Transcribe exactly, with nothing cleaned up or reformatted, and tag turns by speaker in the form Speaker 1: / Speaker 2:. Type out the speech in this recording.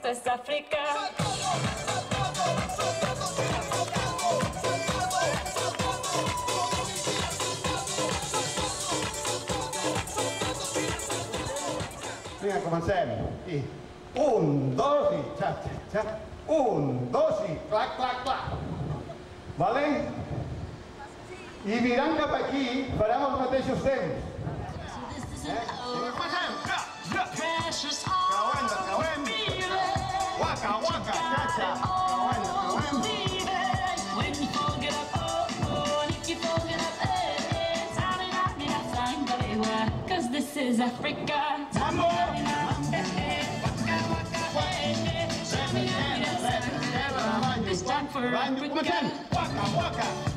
Speaker 1: esto es África.
Speaker 2: Vinga, comencem. I un, dos i xa, xa, xa. Un, dos i clac, clac, clac. Vale? I mirant cap aquí farem els mateixos temps. Eh? Passem! Ja, ja! Creuem, creuem! Waka, waka, xa, xa! Creuem, creuem!
Speaker 1: Cause this is Africa.
Speaker 2: Mambo!
Speaker 1: It's time for Africa.
Speaker 2: Waka, waka!